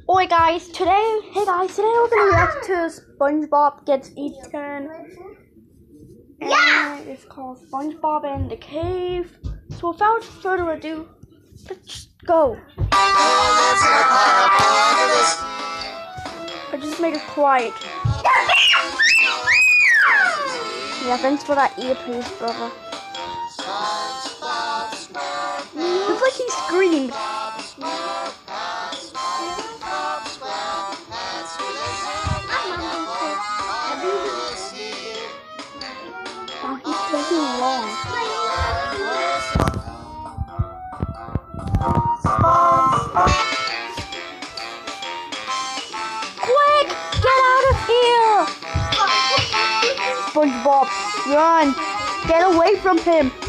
Hey guys, today we're gonna react to SpongeBob Gets Eaten. And it's called SpongeBob and the Cave. So without further ado, let's go. I just made it quiet. Yeah, thanks for that earpiece, brother. It's like he screamed. Oh, he's taking long. Quick! Get out of here! SpongeBob, run! Get away from him!